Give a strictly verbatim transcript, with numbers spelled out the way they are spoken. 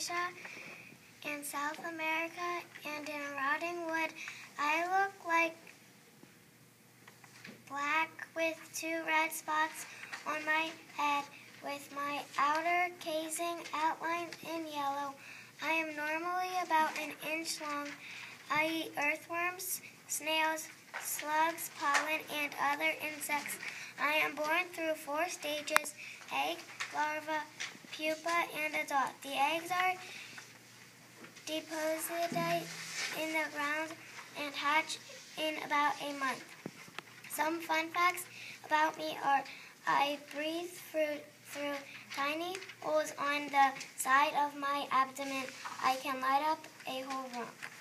Asia and South America, and in rotting wood. I look like black with two red spots on my head, with my outer casing outlined in yellow. I am normally about an inch long. I eat earthworms, snails, slugs, pollen, and other insects. I am born through four stages: egg, larva, pupa, and adult. The eggs are deposited in the ground and hatch in about a month. Some fun facts about me are I breathe through, through tiny holes on the side of my abdomen. I can light up a whole room.